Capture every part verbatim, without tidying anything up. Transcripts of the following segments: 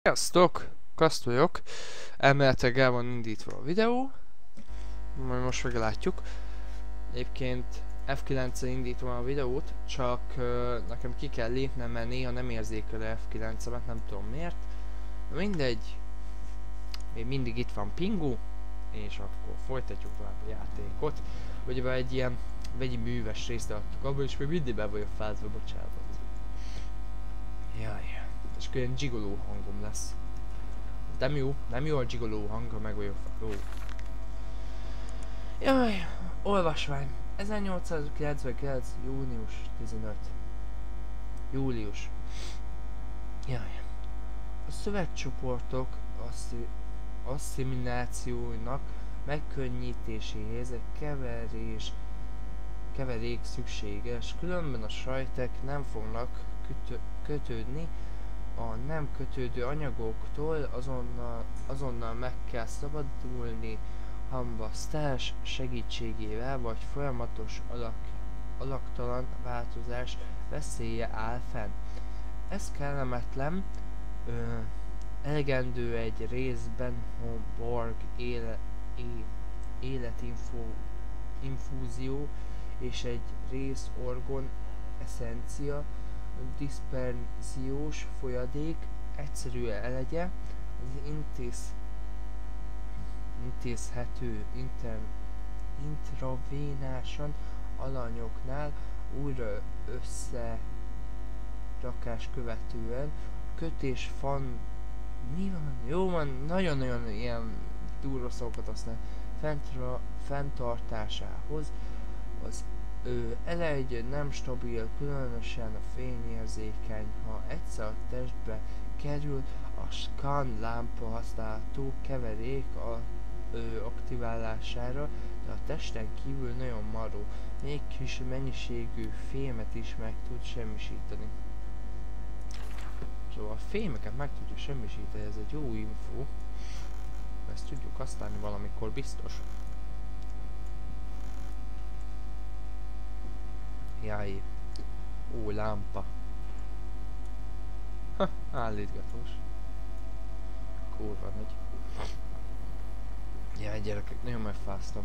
Sziasztok! Kaszt vagyok. Elméletileg el van indítva a videó. Majd most meglátjuk. Egyébként F kilenccel indítom a videót, csak uh, nekem ki kell lépnem, mert néha nem érzékel a F kilencemet, nem tudom miért. De mindegy. Még mindig itt van Pingu, és akkor folytatjuk tovább a játékot. Ugye egy ilyen vegyi műves részt adtuk abban, és még mindig be vagyok fázva, bocsánat. Jaj. És akkor ilyen gigoló hangom lesz. Nem jó, nem jó a gigoló hang, ha meg vagyok jó. Jaj, olvasmány. ezernyolcszázkilencvenkilenc. június tizenötödike. Július. Jaj. A szövetcsoportok asszi asszimilációinak megkönnyítéséhez egy keverés, keverék szükséges, különben a sajtek nem fognak kötö kötődni a nem kötődő anyagoktól, azonnal, azonnal meg kell szabadulni hamvasztás segítségével, vagy folyamatos alak, alaktalan változás veszélye áll fenn. Ez kellemetlen, ö, elegendő egy részben Borg éle, é, életinfó infúzió és egy rész orgon eszencia diszperziós folyadék egyszerűen elegye, az intéz, intézhető inter, intravénásan alanyoknál újra összerakás követően kötés fan mi van? Jó van, nagyon-nagyon ilyen durva szavakat használ fentra, fenntartásához az Ő elegy nem stabil, különösen a fényérzékeny. Ha egyszer a testbe kerül, a scan lámpa használható keverék a ő aktiválására, de a testen kívül nagyon maró. Még kis mennyiségű fémet is meg tud semmisíteni. Szóval a fémeket meg tudja semmisíteni, ez egy jó info. Ezt tudjuk használni valamikor biztos. Jaj. Ó, lámpa. Ha, állítgatós. Kurva megy. Jaj, gyerekek, nagyon megfáztam.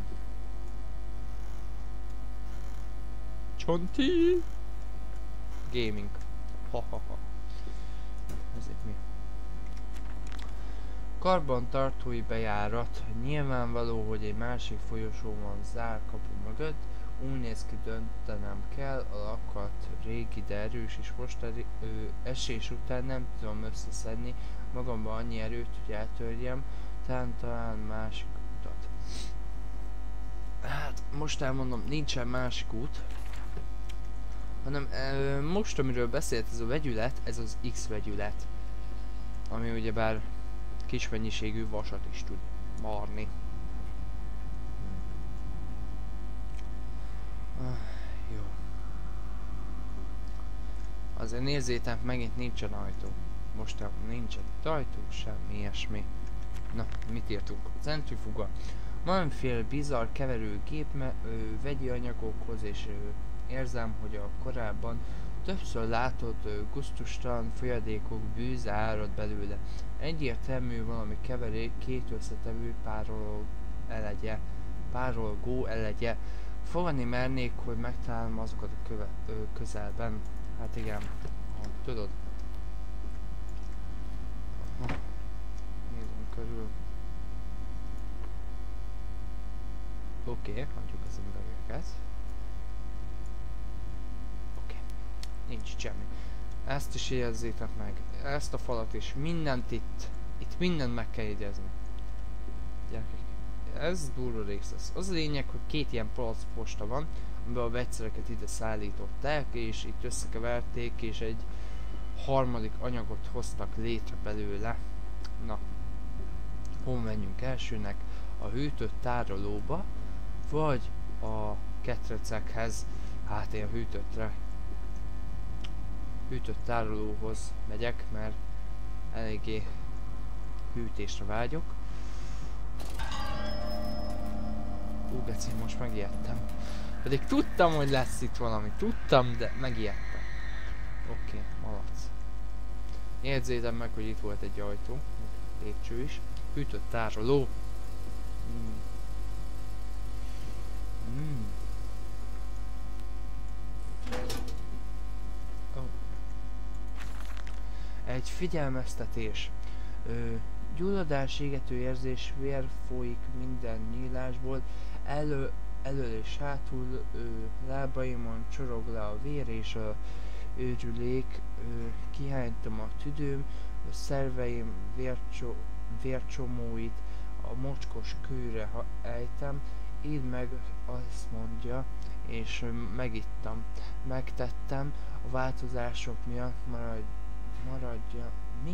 Csonti! Gaming. Ha, ha, ha. Ez itt mi? Karbantartói bejárat. Nyilvánvaló, hogy egy másik folyosó van zárkapu mögött. Úgy néz ki, döntenem kell, a lakat régi, de erős, és most a ő, esés után nem tudom összeszedni magamban annyi erőt, hogy eltörjem, talán talán másik utat. Hát most elmondom, nincsen másik út, hanem ö, most amiről beszélt ez a vegyület, ez az X vegyület, ami ugyebár kis mennyiségű vasat is tud marni. Ah, jó. Azért nézzétek, megint nincsen ajtó. Most nincsen ajtó, semmi ilyesmi. Na, mit írtunk? Centrifuga. Valamiféle bizarr keverőgép vegyi anyagokhoz, és ö, érzem, hogy a korábban többször látott ö, gusztustalan folyadékok bűze árad belőle. Egyértelmű valami keverék, két összetevő pároló elegye. Párolgó elegye. Fogadni mernék, hogy megtalálom azokat a köve, ö, közelben. Hát igen, ha, tudod. Ha. Nézzünk körül. Oké, okay, hagyjuk az embereket. Oké, okay. Nincs semmi. Ezt is jegyezzétek meg. Ezt a falat is. Mindent itt. Itt mindent meg kell jegyezni. Gyerekek. Ez durva rész lesz. Az a lényeg, hogy két ilyen posta van, amiben a vegyszereket ide szállították, és itt összekeverték, és egy harmadik anyagot hoztak létre belőle. Na, hol menjünk elsőnek? A hűtött tárolóba, vagy a ketrecekhez, hát én hűtöttre, hűtött tárolóhoz megyek, mert eléggé hűtésre vágyok. Ú, geci, most megijedtem. Pedig tudtam, hogy lesz itt valami. Tudtam, de megijedtem. Oké, okay, malac. Jegyzétem meg, hogy itt volt egy ajtó, lépcső is. Hűtött tároló. Mm. Mm. Oh. Egy figyelmeztetés. Ö, gyulladás, égető érzés, vér folyik minden nyílásból, elő, elől és hátul, ö, lábaimon csorog le a vér és a őrülék, ö, kihánytam a tüdőm, a szerveim vércso, vércsomóit a mocskos kőre ejtem, így meg azt mondja, és ö, megittam, megtettem, a változások miatt maradj, maradja, mi?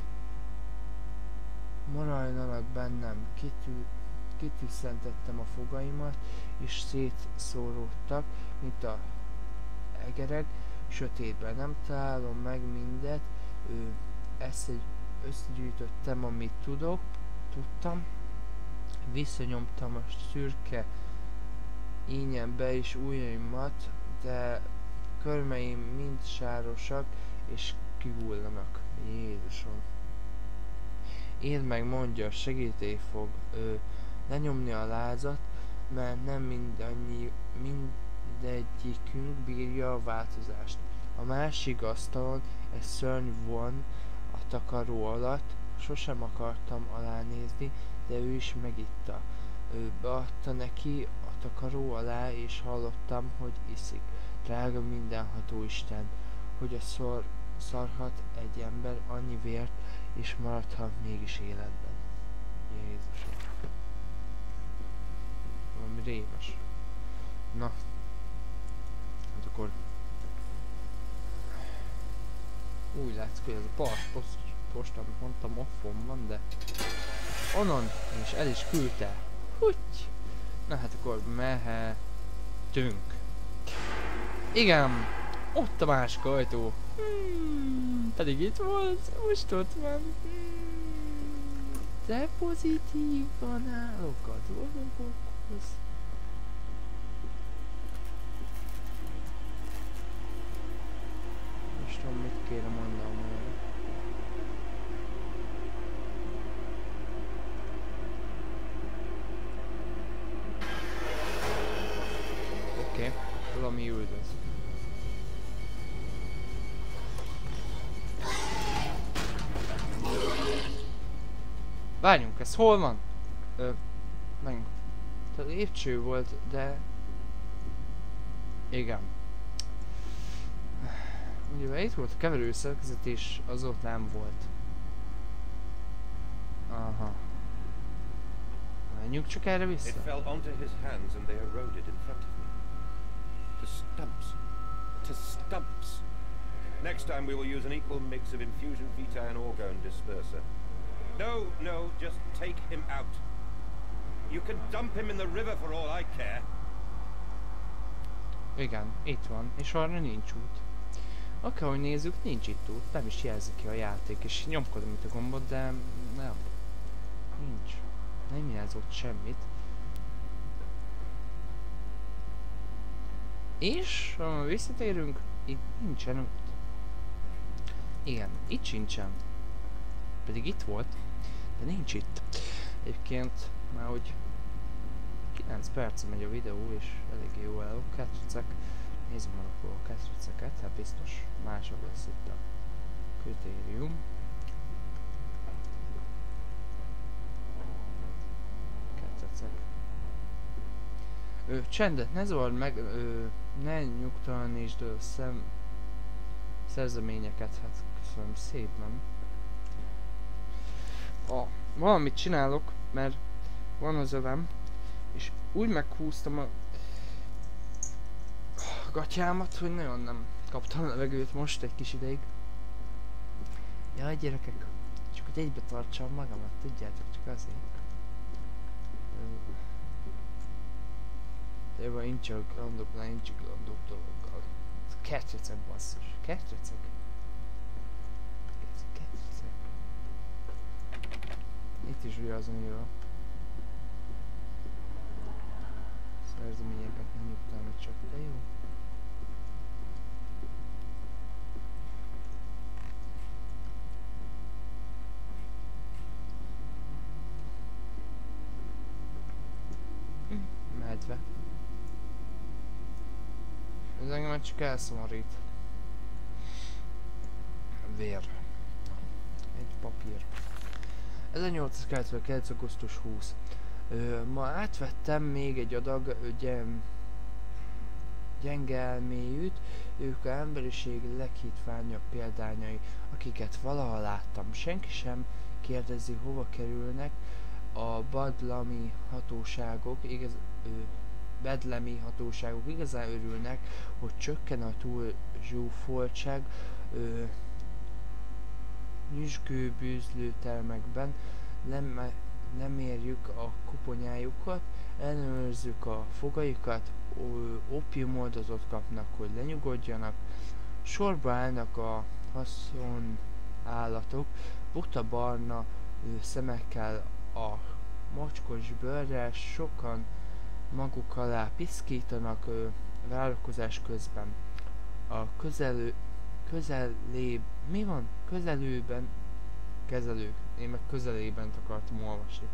Maradjanak bennem, kitű, kitűszentettem a fogaimat, és szétszóródtak, mint a egerek, sötétben nem találom meg mindet, ő, ezt egy összegyűjtöttem, amit tudok, tudtam, visszanyomtam a szürke ínyembe is ujjaimat, de körmeim mind sárosak, és kihullanak. Jézusom! Én meg mondja, segítély fog ő, lenyomni a lázat, mert nem mindannyi, mindegyikünk bírja a változást. A másik asztalon egy szörny von a takaró alatt, sosem akartam alánézni, de ő is megitta. Ő beadta neki a takaró alá, és hallottam, hogy iszik. Drága mindenható Isten, hogy a szor, szarhat egy ember annyi vért, és maradhat mégis életben. Jézusom. Valami rémes. Na. Hát akkor... Úgy látszik, hogy ez a part post, post amit mondtam, offon van, de... Onnan, és el is küldte. Húgy! Na hát akkor mehetünk. Igen! Ott a másik ajtó. Hmm, pedig itt volt, most ott van. Hmm, de pozitívan állok a dolgokhoz. Most tudom, mit kéne mondanom erre. Oké, okay. Valami üldöz. Várjunk, ez hol van? Ö, meg... A lépcső volt, de... Igen. Ugye itt volt a keverőszerkezet és az ott nem volt. Aha. Menjünk csak erre vissza. It fell onto his hands and they eroded in front of me. To stumps. To stumps. Next time we will use an equal mix of infusion vitae and orgone disperser. No, no, just take him out. You can dump him in the river for all I care. Igen, itt van, és arra nincs út. Akárhogy nézzük, nincs itt út, nem is jelzi ki a játék, és nyomkodom itt a gombot, de nem. Nincs. Nem jelzott semmit. És, ha visszatérünk, itt nincsen út. Igen, itt sincsen. Pedig itt volt, de nincs itt. Egyébként már hogy kilenc perc megy a videó, és elég jó el a ketricek. Nézzük meg akkor a ketriceket, hát biztos mások lesz itt a kritérium. Ketricek. Ő, csendet, ne zavard meg, ő, ne nyugtalanítsd a szem... szerzeményeket, hát köszönöm szépen. Ah, valamit csinálok, mert van az övem, és úgy meghúztam a gatyámat, hogy nagyon nem kaptam levegőt most egy kis ideig. Jaj, gyerekek, csak hogy egybe tartsam magamat, tudjátok, csak azért. De jó, én csak landok, én csak landok dologgal. Kertrecek, basszus, kertrecek. Kertrecek. Itt is ugye azon írva. Szerzeményeket nem nyugtalanít csak, de jó. átve. Ez engem csak elszomorít. Vér. Egy papír. ezernyolcszázkilencvenkilenc. augusztus huszadika. Ö, ma átvettem még egy adag gyem, gyenge elmélyűt, ők a emberiség leghitványabb példányai, akiket valaha láttam. Senki sem kérdezi, hova kerülnek. A badlami hatóságok, igaz, ö, bedlemi hatóságok igazán örülnek, hogy csökken a túlzsúfoltság ö, nyüzsgő bűzlőtermekben, nem, lemérjük a koponyájukat, ellenőrzzük a fogaikat, ópiumoldatot kapnak, hogy lenyugodjanak, sorba állnak a haszonállatok, buta barna ö, szemekkel, a mocskos bőrrel, sokan maguk alá piszkítanak ö, várakozás közben. A közelő, közelébb, mi van? Közelőben, kezelők, én meg közelében akartam olvasni.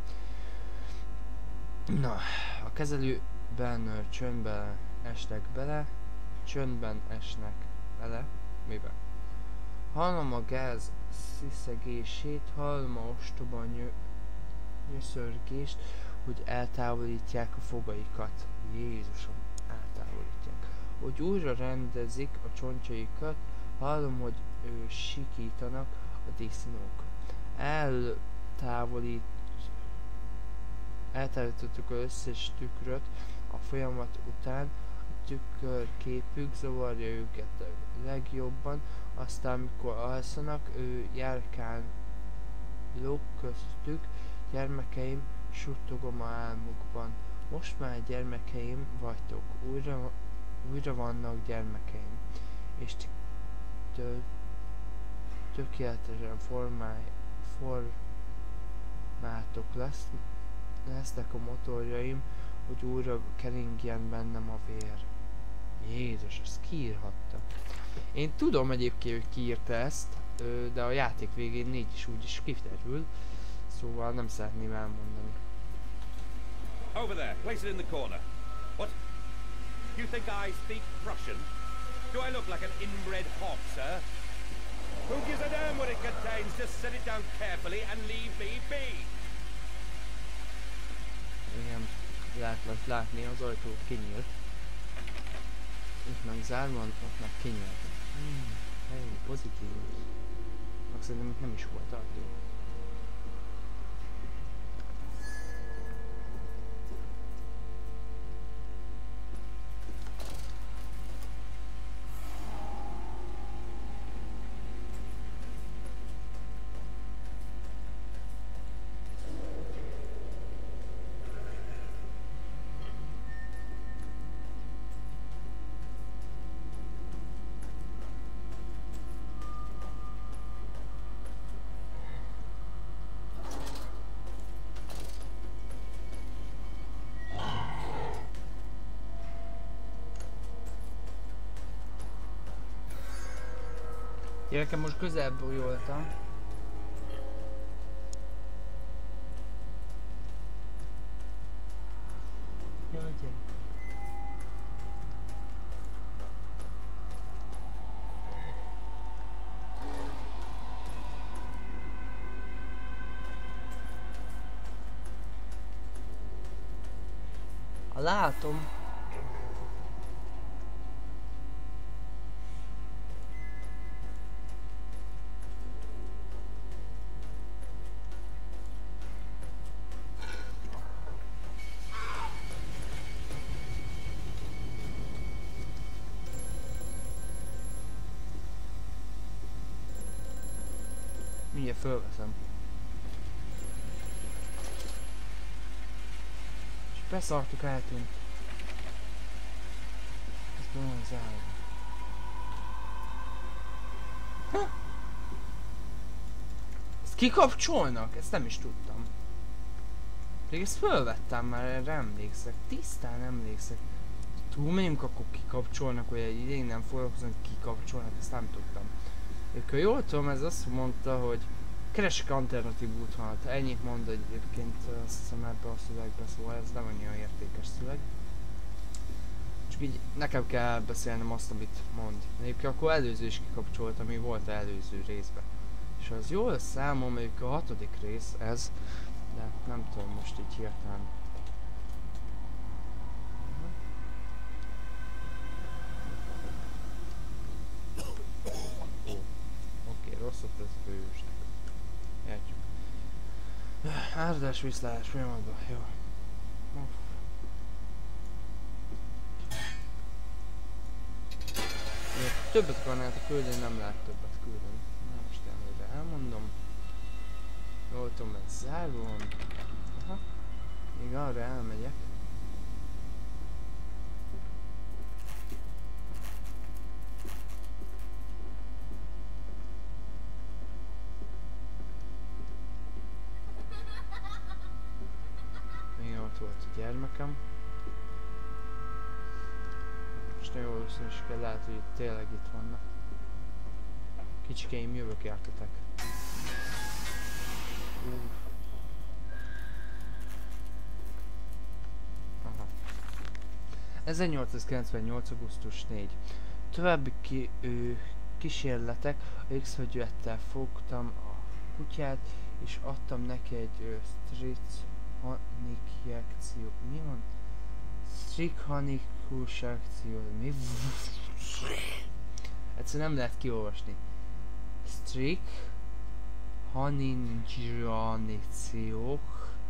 Na, a kezelőben ö, csöndbe esnek bele, csöndben esnek bele, miben? Hallom a gáz sziszegését, hallom a ostoba nyö nyöszörgést, hogy eltávolítják a fogaikat. Jézusom, eltávolítják. Hogy újra rendezik a csontjaikat, hallom, hogy ő sikítanak a disznók. Eltávolít... Eltávolítottuk az összes tükröt a folyamat után, a tükörképük zavarja őket legjobban, aztán mikor alszanak, ő járkál lók köztük, gyermekeim, suttogom a álmukban. Most már gyermekeim vagytok, újra, újra vannak gyermekeim, és tö, tökéletesen formáj, formátok lesz, lesznek a motorjaim, hogy újra keringjen bennem a vér. Jézus, ezt kiírhatta. Én tudom egyébként, hogy kiírta ezt, de a játék végén négy is úgy is kiterül, szóval nem szeretném elmondani. Over there, place it in the corner. What? You think I speak Prussian? Do I look like an inbred hog, sir? Who gives a damn what it contains? Just set it down carefully and leave me be. Igen, lehet látni, az ajtó kinyílt. Itt meg zárva, ott meg kinyílt. Hmm, hey, pozitív. Meg szerintem nem is volt ajtó. Gyerekem, most közelebb bújoltam. Jaj, gyere. Ha látom. Mindjárt fölveszem. És beszartuk, eltűnt. Ez be van zárva. Ha? Ezt kikapcsolnak? Ezt nem is tudtam. Pedig ezt fölvettem már, erre emlékszek. Tisztán emlékszek. Túlmegyünk, akkor kikapcsolnak, hogy egy ideig nem foglalkoznak, kikapcsolnak, ezt nem tudtam. Ők, jól tudom, ez azt mondta, hogy keresek alternatív útvonalat. Ennyit mond egyébként, azt hiszem ebbe a szövegbe, szóval ez nem annyira értékes szöveg. csak így nekem kell beszélnem azt, amit mond. Egyébként akkor előző is kikapcsolt, ami volt az előző részben. És az jól számom, mondjuk a hatodik rész ez, de nem tudom most így hirtelen. Oké, rosszat ez fősnek. Értjük. Áradás, viszlás, folyamatban, jó. Többet akarnátok küldeni, nem lehet többet küldeni. Na most előre elmondom. Jól tudom, ez zárva van. Aha. Még arra elmegyek. Még ott volt a gyermekem. Most nagyon valószínűleg is kell, lehet, hogy itt tényleg itt vannak. Kicsikéim, jövök értetek. Aha. ezernyolcszázkilencvennyolc. augusztus negyedike. További ki, ö, kísérletek. A X-vegyülettel fogtam a kutyát, és adtam neki egy strichonikiekció. Mi van? Strichonikus akció. Mi? Egyszerűen nem lehet kiolvasni. Strik haningianíciók.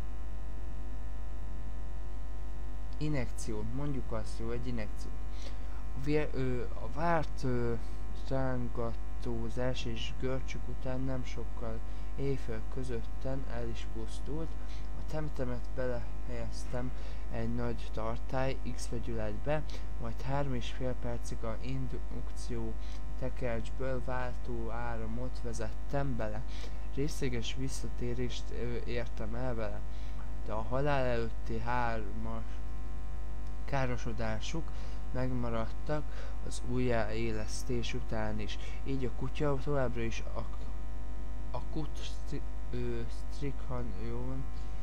Inekció, mondjuk azt, jó, egy inekció. A, vér, ö, a várt ö, rángatózás és görcsük után nem sokkal éjfél közötten el is pusztult. A temtemet belehelyeztem egy nagy tartály X-vegyületbe, majd három és fél percig a indukció tekercsből váltó áramot vezettem bele. Részleges visszatérést ö, értem el vele, de a halál előtti hármas károsodásuk megmaradtak az újjáélesztés után is. Így a kutya továbbra is a akut strichanion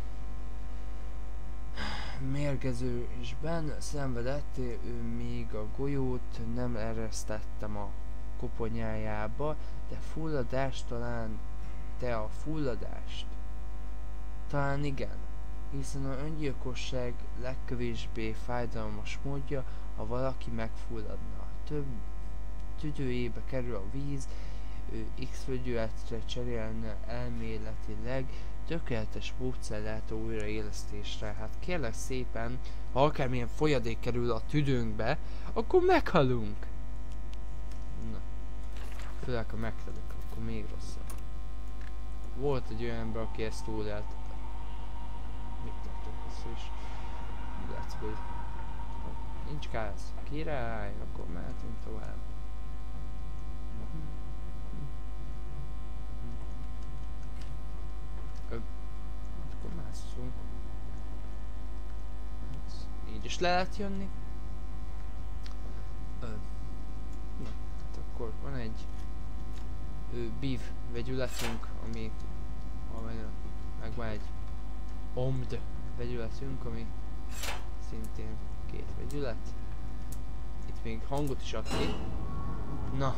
mérgezésben szenvedett, ő még a golyót nem eresztettem a koponyájába, de fulladást talán, te a fulladást? Talán igen, hiszen a öngyilkosság legkevésbé fájdalmas módja, ha valaki megfulladna. Több tüdőjébe kerül a víz, ő X-vegyületre cserélne elméletileg, tökéletes módszer lehet a újraélesztésre. Hát kérlek szépen, ha akármilyen folyadék kerül a tüdőnkbe, akkor meghalunk. Na, főleg ha meghalunk, akkor még rosszabb. Volt egy olyan ember, aki ezt túlélt. Mit tartok össze is? Látszik, hogy nincs káz. Király, akkor mehetünk tovább. Akkor másszunk. Így is le lehet jönni. Ö. Na, hát akkor van egy ö, bív vegyületünk, ami meg van egy omd vegyületünk, ami szintén két vegyület. Itt még hangot is ad ki. Na.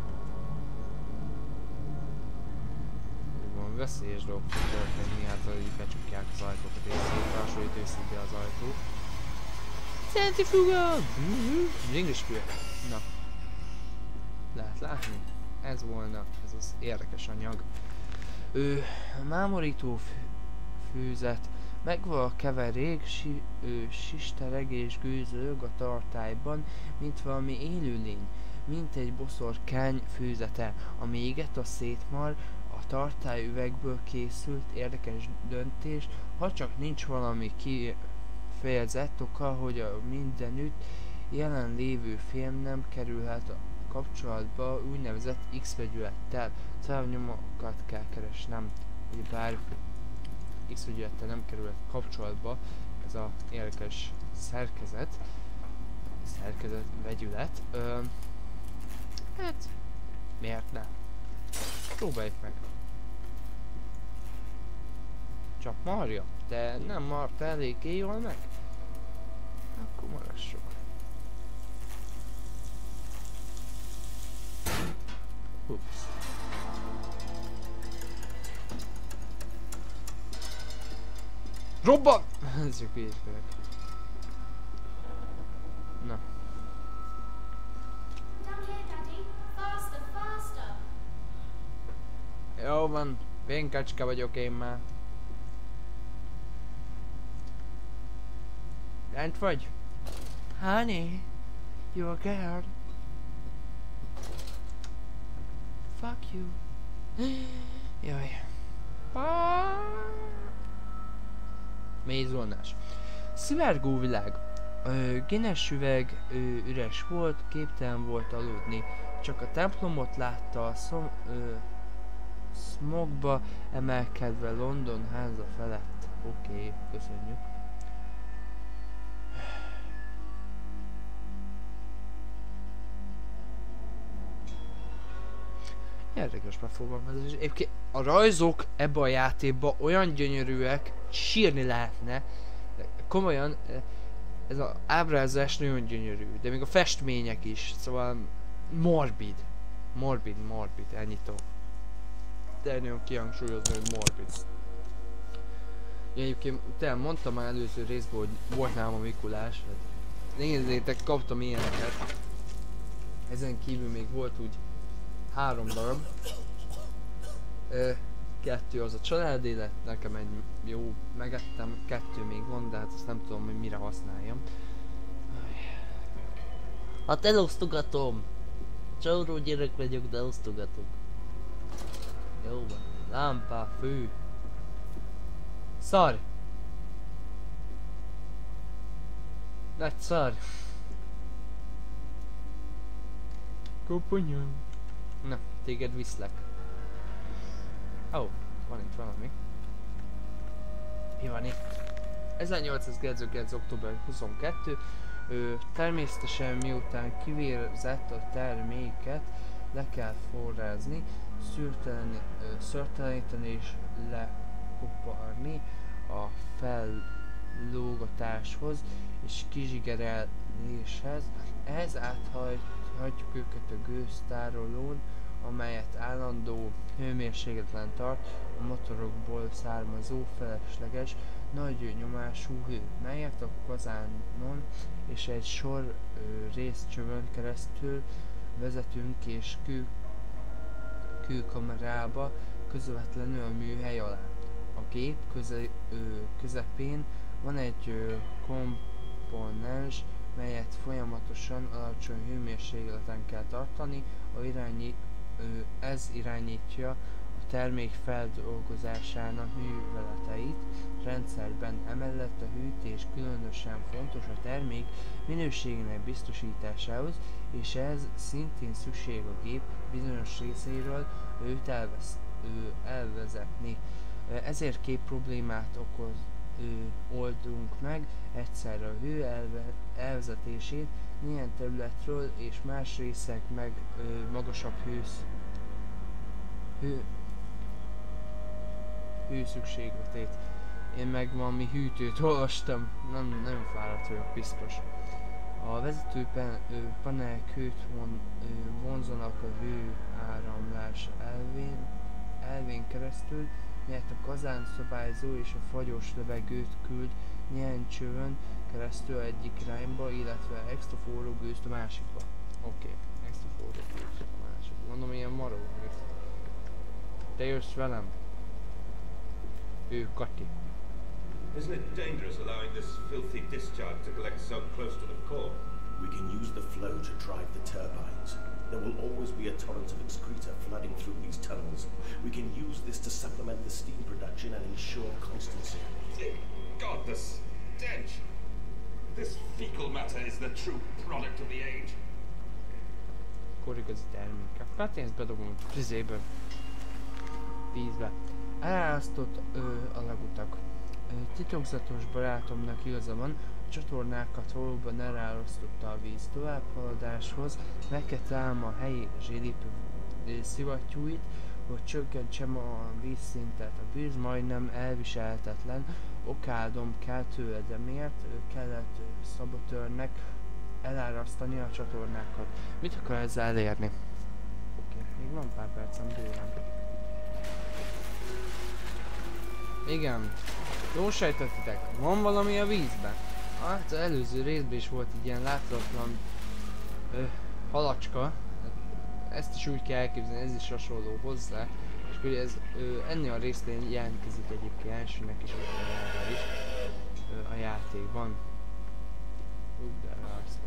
Veszélyes dolgok fog történni, hát hogy becsukják az ajtókat és szétrásolít őszinte az ajtó. Centrifuga! Az English fülye. Na. Lehet látni? Ez volna, ez az érdekes anyag. Ő, mámorító fűzet, megvan a keverék, si, ő, sistereg és gőzölög a tartályban, mint valami élőlény, mint egy boszorkány fűzete, ami éget a szétmar. A tartály üvegből készült érdekes döntés, ha csak nincs valami kifejezett oka, hogy a mindenütt jelenlévő film nem kerülhet a kapcsolatba úgynevezett X-vegyülettel. Szárnyomokat kell keresnem, hogy bár X-vegyülettel nem kerülhet kapcsolatba ez a érdekes szerkezet, szerkezet vegyület. Ö, hát, miért ne? Próbáljuk meg. Csak marja, de nem marta eléggé jól meg. Akkor marassuk. Robban! Ez csak hülyeskedek. Na. Jó van, vénkacska vagyok én már. Lent vagy? Honey, you're a girl. Fuck you. Jaj. Mélyzónás. Szivárgó világ. Ö, Guinness üveg ö, üres volt, képtelen volt aludni. Csak a templomot látta a szom, ö, smogba emelkedve London háza felett. Oké, okay, köszönjük. Érdekes megfogalmazás. Egyébként a rajzok ebbe a játékban olyan gyönyörűek, sírni lehetne. Komolyan, ez az ábrázolás nagyon gyönyörű, de még a festmények is, szóval morbid. Morbid, morbid, ennyit tudok. De nagyon kihangsúlyozni, hogy morbid. Ja, egyébként utána mondtam már előző részben, hogy volt nálam a Mikulás. Hát, nézzétek, kaptam ilyeneket. Ezen kívül még volt úgy három darab. Ö, kettő az a családi lett, nekem egy jó, megettem, kettő még van, de hát azt nem tudom, hogy mire használjam. Hát elosztogatom! Csóró gyerek vagyok, de osztogatok. Jó van. Lámpa, fű. Szar! Nagy szar! Koponyám! Na, téged viszlek. Ó, oh, van itt valami. Mi van itt? ezernyolcszázkilencvenkilenc. október huszonkettő. Ő természetesen miután kivérzett a terméket, le kell forrázni, szőrteleníteni és lekoparni a fellógatáshoz és kizsigereléshez. Ehhez áthajtjuk őket a gőztárolón, amelyet állandó hőmérsékleten tart a motorokból származó felesleges nagy nyomású hő, melyet a kazánon és egy sor ö, részcsövön keresztül vezetünk és kő, kőkamerába közvetlenül a műhely alá. A gép köze, ö, közepén van egy ö, komponens, melyet folyamatosan alacsony hőmérsékleten kell tartani, a irányi, ö, ez irányítja a termék feldolgozásának műveleteit rendszerben. Emellett a hűtés különösen fontos a termék minőségének biztosításához, és ez szintén szükség a gép bizonyos részéről őt elvesz, ő elvezetni. Ezért két problémát okoz, ő, oldunk meg egyszerre: a hő elve, elvezetését néhány területről és más részek meg ö, magasabb hősz, hő, hőszükségletét. Én meg valami hűtőt olvastam, nem, nagyon fáradt vagyok biztos. A vezető panelek hőt von, vonzanak a hőáramlás elvén, elvén keresztül, melyet a kazán szabályzó és a fagyos levegőt küld néhány csövön keresztül egyik irányba, illetve extra forró gőzt a másikba. Oké, okay. Extra forró gőzt a másikba. Mondom, ilyen maró gőzt. Te jössz velem? Ő Kati. Isn't it dangerous allowing this filthy discharge to collect so close to the core? We can use the flow to drive the turbines. There will always be a torrent of excreta flooding through these tunnels. We can use this to supplement the steam production and ensure constancy. God, the stench! This fecal matter is the true product of the age. Akkor igazi terméke. Hát én ezt bedobom a vizébe. Vízbe. Elárasztott a legutak. Ö, titokzatos barátomnak igaza van, a csatornákat valóban elárasztotta a víz. Továbbhaladáshoz meg kell találnom a helyi zsilip szivattyúit, hogy csökkentsem a vízszintet. A víz majdnem elviselhetetlen, okádom kell tőle, de miért kellett szabotőrnek elárasztani a csatornákat? Mit akar ezzel elérni? Oké, okay, még van pár percem bőven. Igen, Jól sejtettetek, van valami a vízben. Hát az előző részben is volt egy ilyen láthatatlan ö, halacska. Ezt is úgy kell elképzelni, ez is hasonló hozzá. És akkor ez ö, ennél a résznél jelentkezik egyébként elsőnek is, ott is ö, a játékban. Ú, de rászok.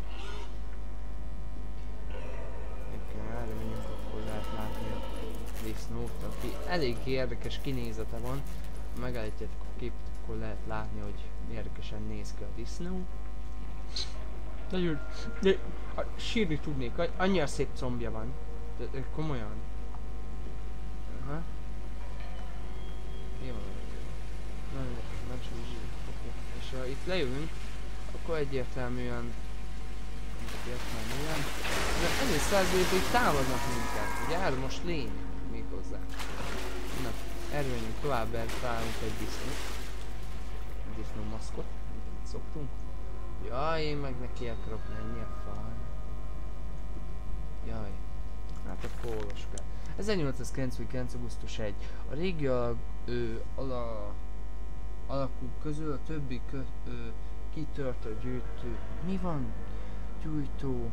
Egyébként erre menjünk, akkor lehet látni a disznót, aki elég érdekes kinézete van. Ha megállítjátok a képet, akkor lehet látni, hogy érdekesen néz ki a disznó. Nagyon... De, a, sírni tudnék, annyira szép combja van. De, de komolyan. Aha. Jó. Nagyon nem sem okay. És ha itt lejövünk, akkor egyértelműen... Egyértelműen... De elég százalékban így támadnak minket. Ugye erre most lény még hozzá. Na, erre menjünk tovább, mert találunk egy disznót. Egy disznó maszkot, mint szoktunk. Jaj, én meg neki akarok menni a fán. Jaj. Hát akkor olvaskál. ezernyolcszázkilencvenkilenc. augusztus elseje. A régi alak, ö, ala, alakú közül a többi kö, ö, kitört a gyűjtő. Mi van? Gyújtó.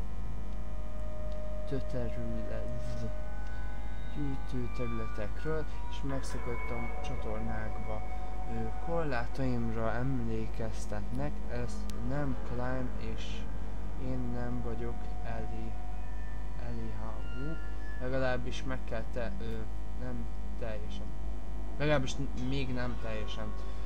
Töterület. Gyűjtő területekről, és megszökött a csatornákba. Ő korlátaimra emlékeztetnek, ez nem Climb, és én nem vagyok Eli. Elihavú. Legalábbis meg kell te... Ő, nem teljesen. Legalábbis még nem teljesen.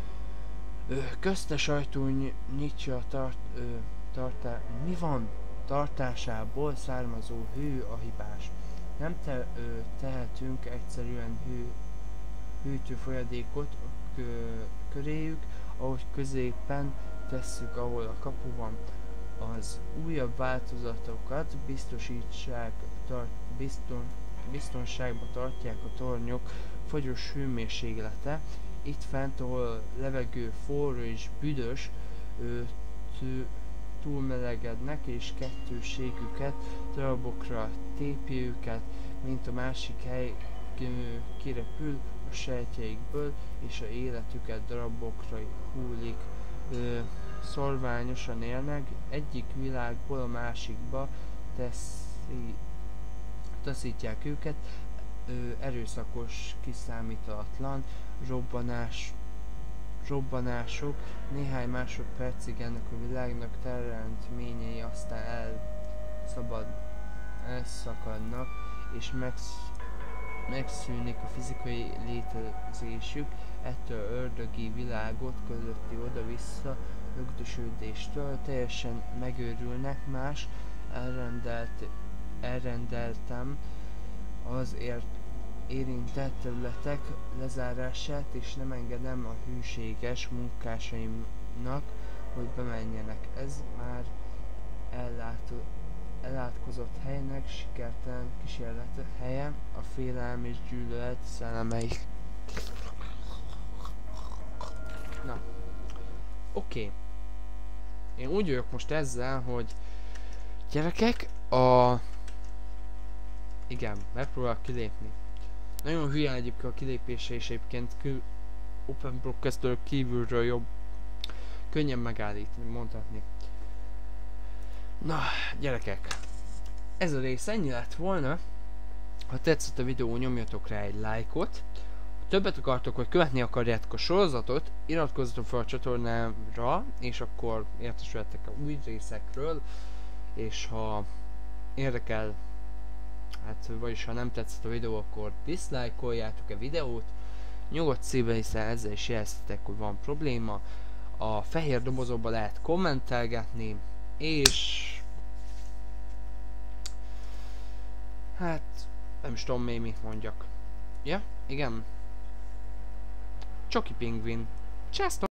Ő, köztes ajtó nyitja tart... Ő, tartá... Mi van? Tartásából származó hő a hibás. Nem te, ö, tehetünk egyszerűen hő, hűtő folyadékot kö, köréjük, ahogy középen tesszük, ahol a kapu van. Az újabb változatokat biztosítsák, tart, bizton, biztonságba tartják a tornyok fagyos hőmérséklete. Itt fent, ahol a levegő forró és büdös, ö, tő, túlmelegednek, és kettőségüket darabokra tépi őket, mint a másik hely kirepül a sejtjeikből, és a életüket darabokra hullik. Ö, szorványosan élnek, egyik világból a másikba teszi, taszítják őket, ö, erőszakos, kiszámíthatatlan robbanás robbanások, néhány másodpercig ennek a világnak teremtményei aztán elszabad, elszakadnak, és megsz, megszűnik a fizikai létezésük ettől ördögi világot közötti oda-vissza ögdösödéstől, teljesen megőrülnek. Más elrendelt, elrendeltem azért érintett területek lezárását, és nem engedem a hűséges munkásaimnak, hogy bemenjenek. Ez már ellátó, elátkozott helynek, sikertelen kísérlet helye, a félelem és gyűlölet szellemeik. Na, oké. Okay. Én úgy vagyok most ezzel, hogy gyerekek, a... Igen, megpróbálok kilépni. Nagyon hülye egyébként a kilépése, és egyébként kül... Open Broadcaster kívülről jobb. Könnyen megállítani, mondhatni. Na, gyerekek. Ez a rész ennyi lett volna. Ha tetszett a videó, nyomjatok rá egy lájkot. Ha többet akartok, vagy követni akarjátok a sorozatot, iratkozzatok fel a csatornámra, és akkor értesülhettek a új részekről. És ha érdekel, hát vagyis ha nem tetszett a videó, akkor diszlájkoljátok a videót. Nyugodt szívvel, hiszen ezzel is jeleztetek, hogy van probléma. A fehér dobozokba lehet kommentelgetni, és... Hát... nem is tudom még mit mondjak. Ja, igen. Csoki pingvin. Csesztok!